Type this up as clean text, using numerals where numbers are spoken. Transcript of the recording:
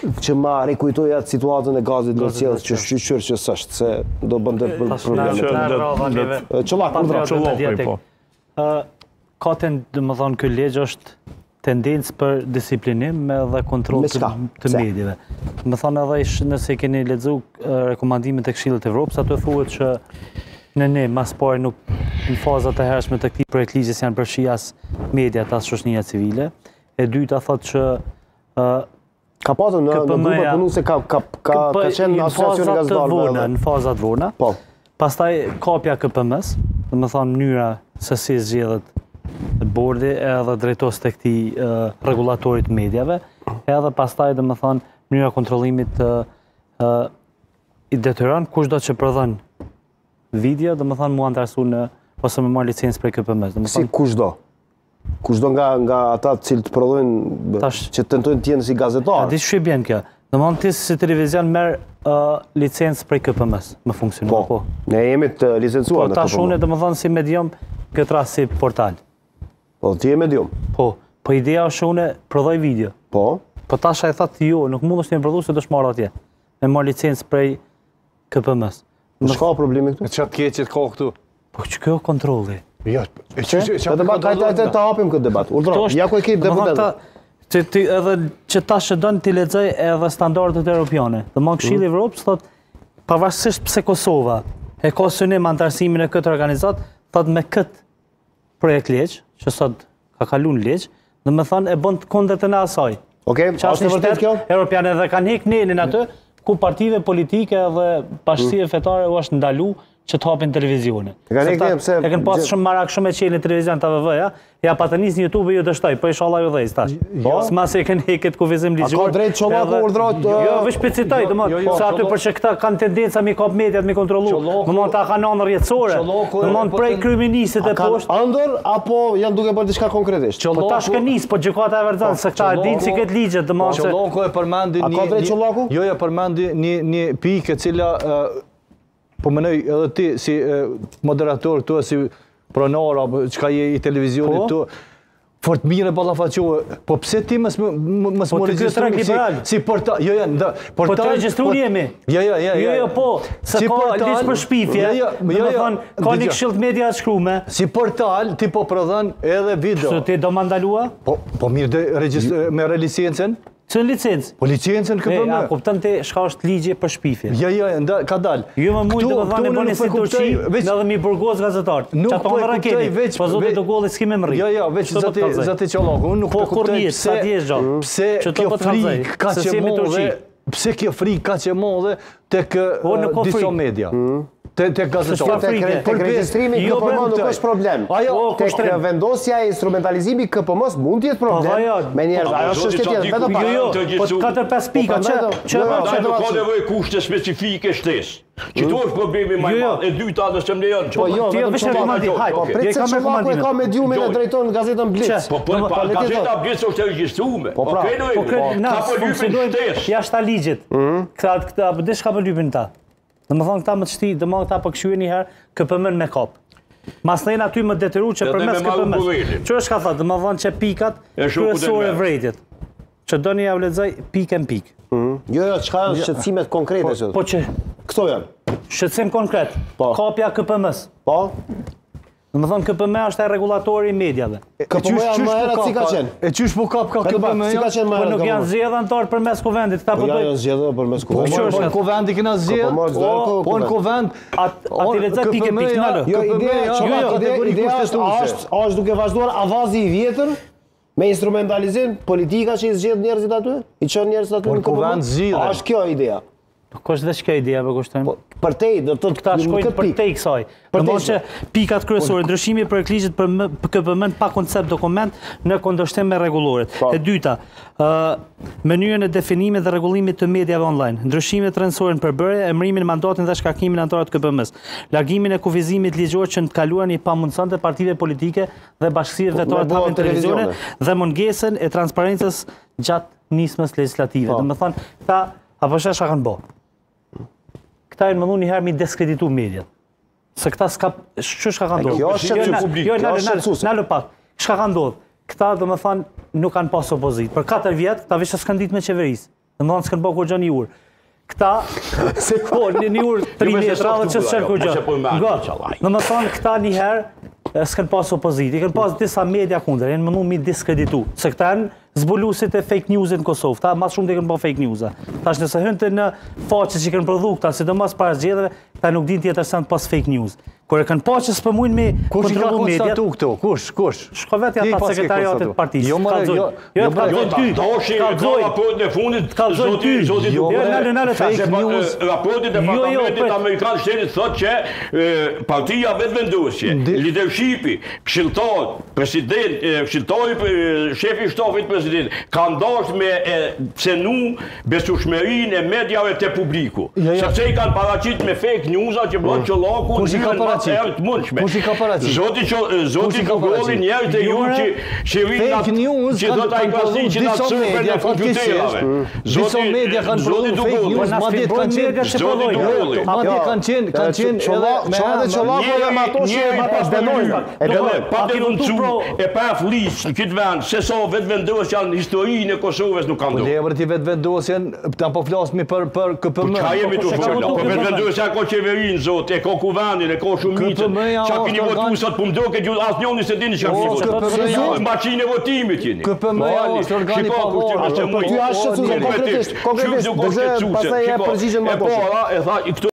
që ma rikujtoj atë situatën e gazit në Sjellës që shqyqyr që sështë, se do bënde probleme. Qëllak, po. Ka të më thonë kjo legjë është tendencë për disiplinim dhe kontrol të medjeve. Më thonë edhe nëse keni lexu rekomandimet e Këshillit të Evropës, ato thuhet që ne mas pari nuk në fazat e hershme të këtij projekt ligjit janë përfshirë as mediat as shoqënia civile. E dyta thotë që ka pasur në grupe punuese ka qenë asociacioni gazetarëve në fazat vona. Po. Pastaj kapja KPM-s, domethënë mënyra se si zgjedhet bordi edhe drejtos të këtij rregullatorit të medjave, edhe pastaj domethënë mënyra kontrollimit i detyron kushdo që prodhon video, domethënë mua interesu ose më marr licencë për KPM-s. Si kushdo? Kushdo nga ata të cilët prodhojnë që tentojnë të jenë si gazetarë? A di ç'e bën kjo? Domethënë ti si televizion merr licencë për KPM-s, më funksionon po. Ne jemi të licencuar në KPM. Po tash unë domethënë si medium këtë rast si portal. Po ti je medium. Po ideja është unë prodhoj video. Po tash ai thotë jo, nuk mundesh të më prodhosh se do të marr atje. Me marr licencë prej KPM-s. Nuk ka problemi këtu? Çfarë keqet ka këtu? Po kjo kontrolli. Jo, të hapim këtë debat. Urdhro, ja ku e ke deputet. Edhe që tash e don ti lexoj edhe standardet europiane. Domthon Këshilli i Evropës thotë pavarësisht pse Kosova e ka synim antarësimin e këtë organizat, thotë me këtë projekt ligj, që sot ka kaluar ligj, domethënë e bën të kundërtën e asaj. Okej, është vërtet kjo? Europiane dhe kanë hek nenin aty ku partive politike dhe bashkësia fetare u është ndalu që të hapin televizione. E kanë pas shumë marak shumë e qenë në televizion TVV-ja, ja pa të nisë në YouTube ju dështoj, po inshallah ju dhejës tash. S'mas e kanë heket kufizim ligjor. A ka drejt Çollaku urdhëroj? Jo, veç pecitoj, domethënë, se aty për që këta kanë tendenca mi kap mediat mi kontrollu. Domethënë ta kanë ëndër rjetësore. Domethënë prej kryeministit e poshtë. Ëndër apo janë duke bërë diçka konkretisht? Po tash kanë nis, po gjykata e vërtetë se këta e dinë si këtë ligjet, domethënë. Çollaku e përmendi një. A ka drejt Çollaku? Jo, përmendi një pikë e cila po mënoj edhe ti si moderator tu, si pronar apo çka je i televizionit tu, fort mirë ballafaqohe. Po pse ti mos regjistrosh si portal? Jo, portal. Po të regjistroni jemi. Jo, po. Se ka ligj për shpifje. Domethënë ka një këshill media të shkruar. Si portal ti po prodhon edhe video. Kështu ti do mandalua? Po mirë me licencën. Ç'n licencë? Po licencën KPM. Ja, kupton ti çka është ligji për shpifje. Jo, ka dal. Jo më mund të më bëni si Turqi, edhe mi burgoz gazetar. Çfarë po raketi? Po zotë do golli s'kemë më rrit. Jo, veç zati Çollaku, unë nuk po kuptoj pse kjo frikë ka që modhe. Pse kjo frikë ka që modhe tek disa media. Tek gazetarët. Tek regjistrimi KPM nuk është problem. Tek vendosja e instrumentalizimi KPM-s mund të jetë problem. Me njerëz, ajo është çështje tjetër, vetëm pa. Jo, po 4-5 pika që nuk ka nevojë kushte specifike shtesë. Që tu është problemi më i madh. E dyta do të më lejon. Po jo, ti vesh rekomandim. Po prit se Çollaku e ka mediumin e drejton gazetën Blitz. Po gazeta Blitz është regjistruar. Po ka funksionojnë jashtë ligjit. Këta dish ka lypin ta. Domethënë këta më të shti, domethënë këta po këshyeni një herë KPM-n me kop. Masnën aty më detyru që përmes KPM-s. Ç'është ka thënë, domethënë që pikat kryesore vërejtjet. Që doni ja u lexoj pikë në pikë. Jo, çka janë shqetësimet konkrete këtu? Po që këto janë. Shqetësim konkret. Kopja KPM-s. Po. Domethënë KPM është ai rregulatori i mediave. KPM-ja më herët si ka qenë? E çysh po kap KPM? Si ka qenë më herët? Po nuk janë zgjedhur antar përmes kuvendit, këta po janë zgjedhur përmes kuvendit. Po në kuvendi kena zgjedhur. Po në kuvend aty lexoj pikë pikë. Jo, ideja është duke vazhduar avazi i vjetër me instrumentalizim politika që i zgjedh njerëzit aty, i çon njerëzit aty në kuvend zgjidhje. Është kjo ideja. Po është vetë kjo ideja po kushtojmë. Për te, do të thotë këta shkojnë për te kësaj. Domethënë që pikat kryesore, ndryshimi i projektligjit për KPM pa koncept dokument në kundërshtim me rregulloret. E dyta, mënyrën e definimit dhe rregullimit të mediave online, ndryshimet rrënësore në përbërje, emërimin, mandatin dhe shkarkimin e anëtarëve të KPM-s, largimin e kufizimit ligjor që në të kaluar i pamundësonte partive politike dhe bashkësive vetore të hapin televizione dhe mungesën e transparencës gjatë nismës legjislative. Domethënë, këta apo çfarë kanë bërë? Këta e në mëndu një herë mi deskreditu mediat. Se këta s'ka... Shka ka ndodhë? Kjo është shqetësues publik. Nalë pak. Shka ka ndodhë? Këta dhe më thanë nuk kanë pas opozit. Për 4 vjetë, këta vishë s'kan ditë me qeverisë. Në mëndë s'kënë bëhë gjë një urë. Këta, po, një urë 3 metra dhe që s'kënë gjë. Në më thonë, këta njëherë s'kënë pas opozit, i kënë pas disa media kundër, jenë mënu mi diskreditu, se këta janë zbulusit e fake newsit në Kosovë, ta mas shumë të kënë po fake newsa. Ta është nëse hënte në faqe që kënë prodhu këta, si do mas para zgjedhjeve, ta nuk din tjetër se në pas fake news. Kër e kënë pa që s'pëmujnë me kontrolu mediat... Kush? Shko vetja ta sekretariatet partisë. Jo, mërë, jo, raportin e fundit, zotit fake news. Raportin e Parlamentit Amerikan Shtetit thot që partia vetë vendosje, leadershipi, këshilltar, president, këshilltari, shefi shtafit president, ka ndash me cenu besueshmërinë e mediave te publiku. Sepse i kanë paraqit me fake newsa që bën çollaku. Kush i ka paraqit? Zoti Gogolli njerëz të ju që vinë që do ta iklasin që ta çojnë në kompjuterave. Disa media kanë prodhuar fake news, madje kanë qenë edhe çollaku edhe me ato që ma pas dënojnë. Pa denoncu e pa flis në këtë vend se sa vetvendosja në historinë e Kosovës nuk kanë ndodhur. Po ti vetvendosjen ta po flasmi për KPM. Ka jemi të folur. Po vetvendosja ka qeverinë zot, e ka kuvendin, e ka shumicën. Çka keni votuar sot po më duket ju asnjëni se dini çka keni. Maqinë e votimit jeni. KPM është organi pavarur. Ty ashtu konkretisht, pastaj e përgjigjen më e para e tha